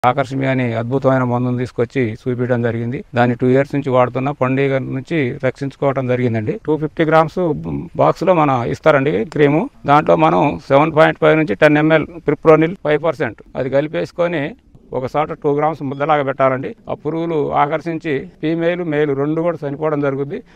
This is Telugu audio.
ఆకర్షమి అని అద్భుతమైన మందును తీసుకొచ్చి చూపించడం జరిగింది. దాన్ని 2 years నుంచి వాడుతున్న పండుగ నుంచి రక్షించుకోవడం జరిగిందండి. 250 grams బాక్స్ లో మనం ఇస్తారండి క్రీము. దాంట్లో మనం 7.5 నుంచి 10 ml ప్రిప్రోనిల్ 5% అది కలిపేసుకొని ఒకసారి 2 grams ముద్దలాగా పెట్టాలండి. ఆ పురుగులు ఆకర్షించి ఫీమేల్ మేల్ రెండు కూడా చనిపోవడం జరుగుతుంది.